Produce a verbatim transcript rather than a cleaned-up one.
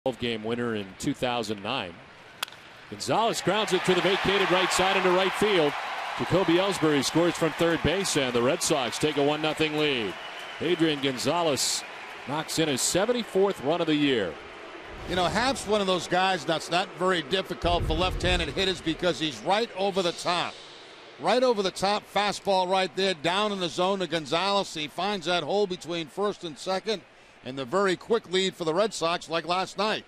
twelve game winner in two thousand nine. Gonzalez grounds it to the vacated right side into right field. Jacoby Ellsbury scores from third base, and the Red Sox take a one nothing lead. Adrian Gonzalez knocks in his seventy-fourth run of the year. You know, Happ's one of those guys that's not very difficult for left-handed hitters because he's right over the top. Right over the top, fastball right there, down in the zone to Gonzalez. He finds that hole between first and second, and the very quick lead for the Red Sox like last night.